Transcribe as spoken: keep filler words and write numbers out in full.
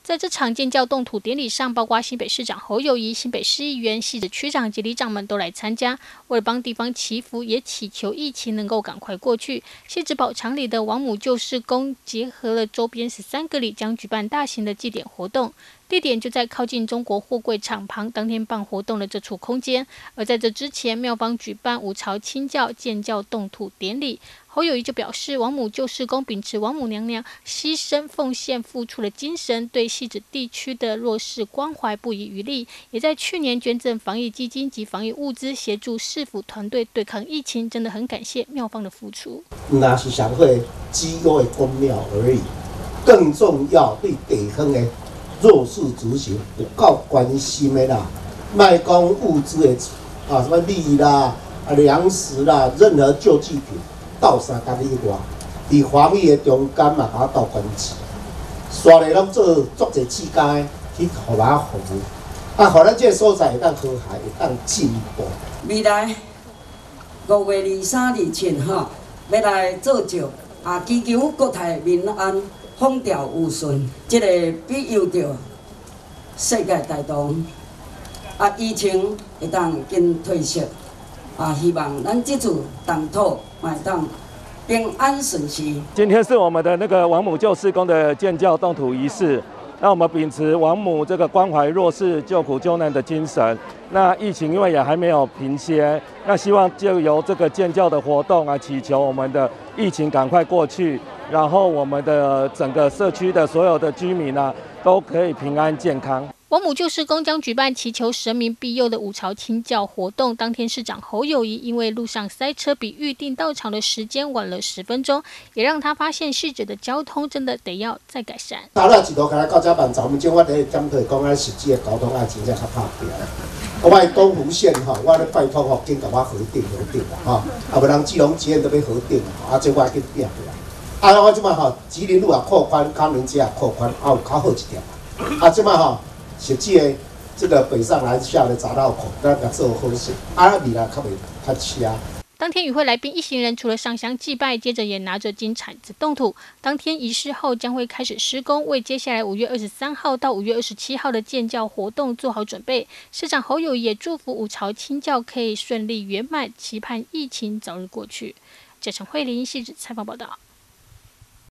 在这场建教动土典礼上，包括新北市长侯友宜、新北市议员、汐止区长及里长们都来参加。为了帮地方祈福，也祈求疫情能够赶快过去。汐止宝场里的王母救世宫结合了周边十三个里，将举办大型的祭典活动。地点就在靠近中国货柜厂旁，当天办活动的这处空间。而在这之前，庙方举办五朝清教建教动土典礼。侯友宜就表示，王母救世宫秉持王母娘娘牺牲奉献付出的精神，对汐止地区的弱势关怀不遗余力，也在去年捐赠防疫基金及防疫物资，协助市府团队对抗疫情，真的很感谢庙方的付出。 那是想会基督的公庙而已，更重要对地方的弱势族群有够关心的啦，卖讲物资的啊什么米啦、啊粮食啦，任何救济品。到三工以外，伫防疫的中间嘛，把它倒关起，刷咧拢做足侪次间去互咱服务，啊，互咱这个所在会当和谐，会当进步。 未来五月二三二七吼，要来做召啊，祈求国泰民安，风调雨顺，这个比由着世界大同，啊，疫情会当紧退缩。啊，希望咱这次动土会当平安顺遂。 今天是我们的那个王母救世宫的建教动土仪式，那我们秉持王母这个关怀弱势、救苦救难的精神。那疫情因为也还没有平息，那希望就由这个建教的活动啊，祈求我们的疫情赶快过去，然后我们的整个社区的所有的居民啊，都可以平安健康。 王母救世宫将举办祈求神明庇佑的五朝清教活动。当天市长侯友宜因为路上塞车，比预定到场的时间晚了十分钟，也让他发现市者的交通真的得要再改善。 打了一路开来到这万早，我们今我第一点可以讲，咱实际的交通爱真正较拍平。我卖东湖线吼，我咧拜托吼，紧甲我核定核定啦吼，啊不然基隆捷运都要核定啊，这我要紧拼起来。啊，我即摆吼，吉林路也扩宽，康宁街也扩宽，啊有较好一点。啊，即摆吼。实际的这个北上南下的匝道口，咱甲做好势，啊未来较袂较车。 当天与会来宾一行人除了上香祭拜，接着也拿着金铲子动土。当天仪式后将会开始施工，为接下来五月二十三号到五月二十七号的建教活动做好准备。市长侯友宜也祝福五朝清教可以顺利圆满，期盼疫情早日过去。这陈慧琳汐止采访报道。